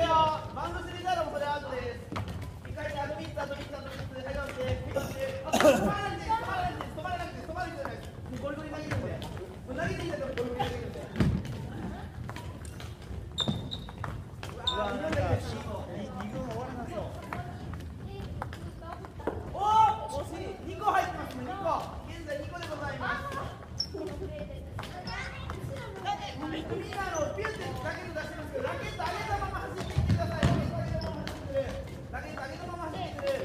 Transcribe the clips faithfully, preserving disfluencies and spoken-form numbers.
バウンドしてたらもうそれアウトです。一回であとみっつ、あとみっつ、あとみっつで、はい、直して、はい、直して。止まらないで、止まらないで、止まらなくて、止まらないでください。ゴリゴリ投げるんで。投げていいんだからゴリゴリ投げるんで。うわー、に軍終わらなそう。おー、惜しい。にこ入ってますね、にこ。現在にこでございます。みんなのピュッてラケット出してるんですけど、ラケット上げたまま走っていってください。ラケット上げたまま走ってくる。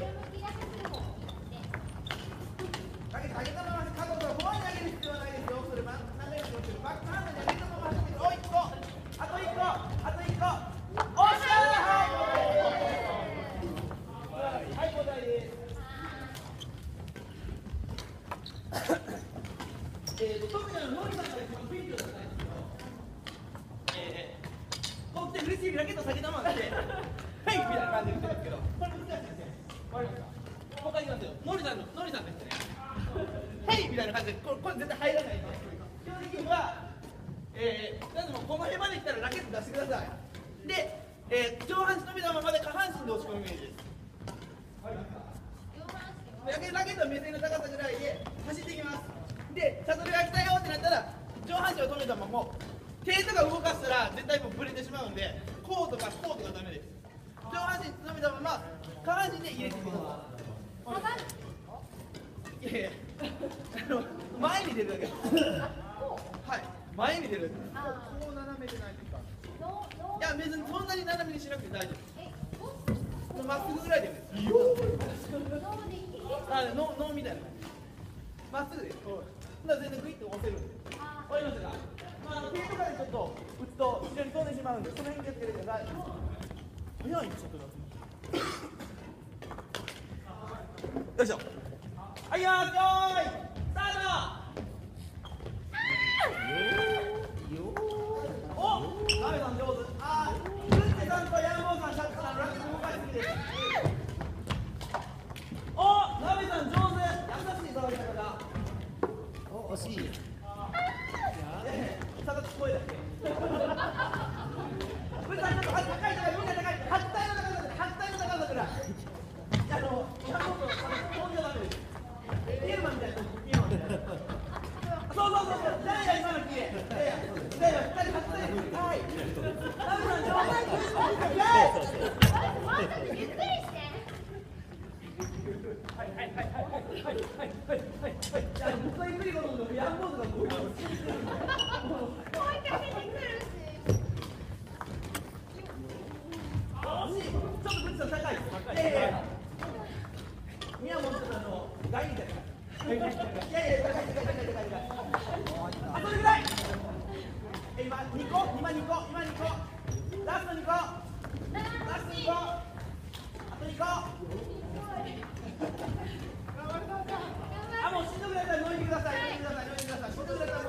ラケット上げたまま走ってくる。ラケット上げたまま角度をフォアに上げる必要はないですよ。それバックハンドに上げたまま走ってくる。おいっこ。あといっこ。あといっこ。おっしゃー。はい、交代です。えーと、特にあのノリさんが一番フィールドだったんですけど、えー、こう来てフリスビーラケット下げたままで、はいみたいな感じで言ってるんですけど、これ難しいですね。わかりますか？もう一回言いますよ。ノリさんの、ノリさんですね。はいみたいな感じで、これ、これ絶対入らないんで、基本的には、えー、なんでもこの辺まで来たらラケット出してください。で、えー、上半身伸びたままで下半身で押し込むイメージです。わかりますか？ラケットは目線の高さぐらいで走っていきます。で、シャトルが来たよってなったら上半身を止めたまま手とか動かしたら絶対もうブレてしまうんで、こうとかこうとかダメです。上半身止めたまま下半身で入れてください。いやいやあの前に出るだけです。はい、前に出るだけです。こう斜めでないですか？いや別にそんなに斜めにしなくて大丈夫です。もうまっすぐぐらいでいいです。あ、ノーみたいな感じ。まっすぐです。だから全然グイッと押せるんで。わかりましたか？まあ、あの手とかでちょっと打つと後ろに飛んでしまうんで、その辺気をつけてください。早いんですよ、よいしょ。はい、よーし、よーい、スタート。お、ナメさん上手。あー、ルッテさんとヤンボーさん、シャッターのラケット動かしすぎです。お、ナメさん上手。優しい触り方が。お、惜しい。ただ聞こえだけ。これさん、ちょっと高い高い、みんな高い。はち体の高さで、はち体の高さぐらい。あの、ヤンボーさん、飛んじゃダメです。ピエーマンみたいな、ピエーマンみたいな。そうそうそうそう、誰が今の綺麗。いやいや、いやいや、ふたりはち体です。はい。ナメさん上手。はい。ゆっくりして。はいはいはいはいはいはいはいはいはい。いや、僕がゆっくりことのヤンボーとかこういうの。もう一回出てくるし。惜しい。ちょっとブッチさん高い。いやいや。宮本さんの外みたいな。いやいや、高い高い高い高い高い高い。あとでぐらい。え、今二個、今二個、今二個。ラスト二個。ラスト二個。あと二個。あ、もうしんどくなったら乗りてください。乗りてください。乗りてください。しんどくなったら